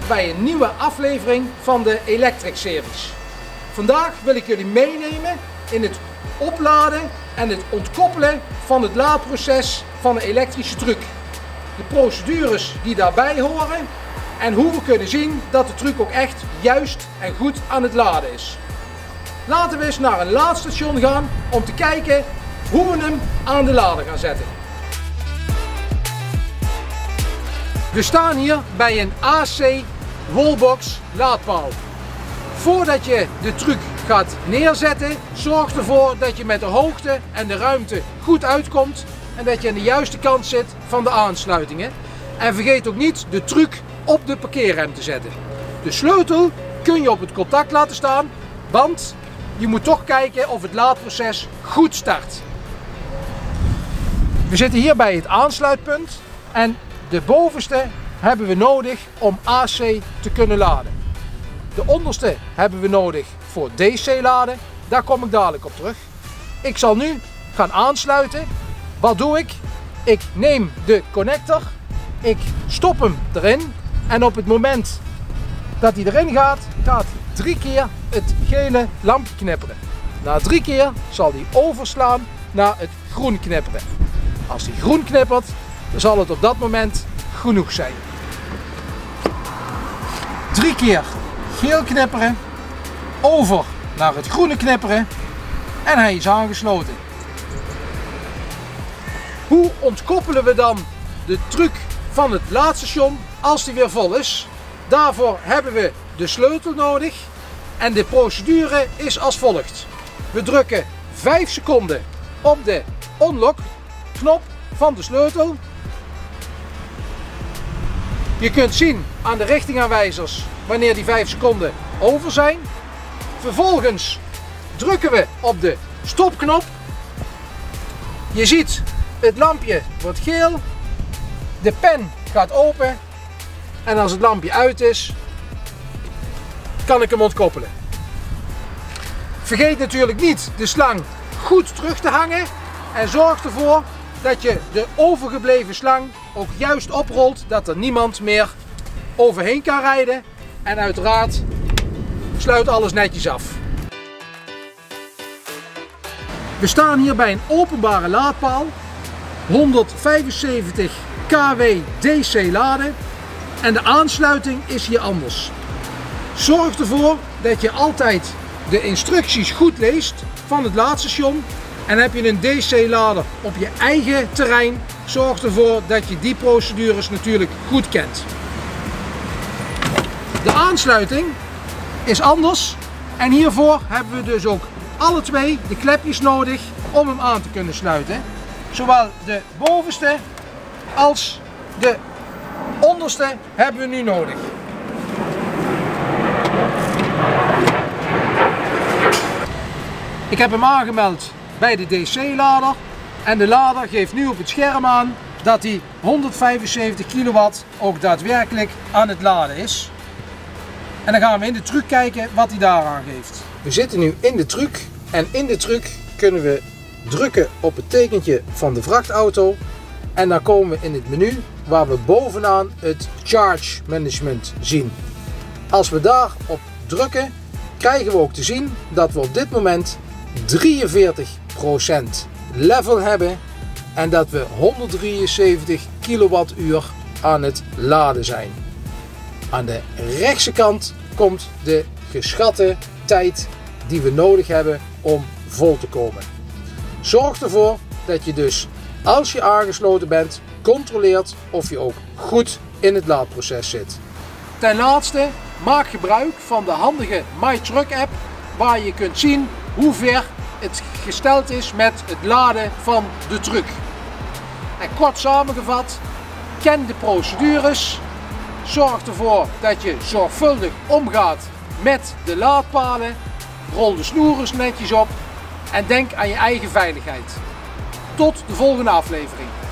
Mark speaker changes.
Speaker 1: bij een nieuwe aflevering van de Electric Series. Vandaag wil ik jullie meenemen in het opladen en het ontkoppelen van het laadproces van een elektrische truck. De procedures die daarbij horen en hoe we kunnen zien dat de truck ook echt juist en goed aan het laden is. Laten we eens naar een laadstation gaan om te kijken hoe we hem aan de lader gaan zetten. We staan hier bij een AC Wallbox laadpaal. Voordat je de truck gaat neerzetten, zorg ervoor dat je met de hoogte en de ruimte goed uitkomt en dat je aan de juiste kant zit van de aansluitingen. En vergeet ook niet de truck op de parkeerrem te zetten. De sleutel kun je op het contact laten staan, want je moet toch kijken of het laadproces goed start. We zitten hier bij het aansluitpunt en de bovenste hebben we nodig om AC te kunnen laden. De onderste hebben we nodig voor DC laden, daar kom ik dadelijk op terug. Ik zal nu gaan aansluiten. Wat doe ik? Ik neem de connector, ik stop hem erin en op het moment dat hij erin gaat, gaat 3 keer het gele lampje knipperen. Na 3 keer zal hij overslaan naar het groen knipperen. Als hij groen knippert, dan zal het op dat moment genoeg zijn. 3 keer geel knipperen, over naar het groene knipperen en hij is aangesloten. Hoe ontkoppelen we dan de truck van het laadstation als die weer vol is? Daarvoor hebben we de sleutel nodig en de procedure is als volgt. We drukken 5 seconden op de unlock knop van de sleutel. Je kunt zien aan de richtingaanwijzers wanneer die 5 seconden over zijn. Vervolgens drukken we op de stopknop. Je ziet het lampje wordt geel, de pen gaat open en als het lampje uit is, kan ik hem ontkoppelen. Vergeet natuurlijk niet de slang goed terug te hangen en zorg ervoor dat je de overgebleven slang ook juist oprolt, dat er niemand meer overheen kan rijden. En uiteraard sluit alles netjes af. We staan hier bij een openbare laadpaal, 175 kW DC laden en de aansluiting is hier anders. Zorg ervoor dat je altijd de instructies goed leest van het laadstation. En heb je een DC lader op je eigen terrein, zorg ervoor dat je die procedures natuurlijk goed kent. De aansluiting is anders en hiervoor hebben we dus ook alle twee de klepjes nodig om hem aan te kunnen sluiten. Zowel de bovenste als de onderste hebben we nu nodig. Ik heb hem aangemeld bij de DC-lader en de lader geeft nu op het scherm aan dat hij 175 kW ook daadwerkelijk aan het laden is. En dan gaan we in de truck kijken wat hij daaraan geeft. We zitten nu in de truck en in de truck kunnen we drukken op het tekentje van de vrachtauto en dan komen we in het menu waar we bovenaan het Charge Management zien. Als we daarop drukken krijgen we ook te zien dat we op dit moment 43% level hebben en dat we 173 kWh aan het laden zijn. Aan de rechtse kant komt de geschatte tijd die we nodig hebben om vol te komen. Zorg ervoor dat je dus als je aangesloten bent controleert of je ook goed in het laadproces zit. Ten laatste maak gebruik van de handige MyTruck app waar je kunt zien hoe ver het gesteld is met het laden van de truck. En kort samengevat, ken de procedures, zorg ervoor dat je zorgvuldig omgaat met de laadpalen, rol de snoeren netjes op en denk aan je eigen veiligheid. Tot de volgende aflevering.